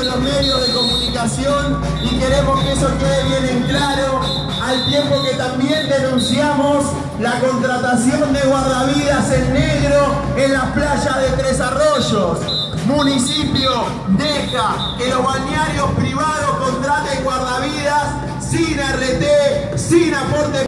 los medios de comunicación y queremos que eso quede bien en claro, al tiempo que también denunciamos la contratación de guardavidas en negro en las playas de Tres Arroyos. Municipio deja que los balnearios privados contraten guardavidas sin RT, sin aporte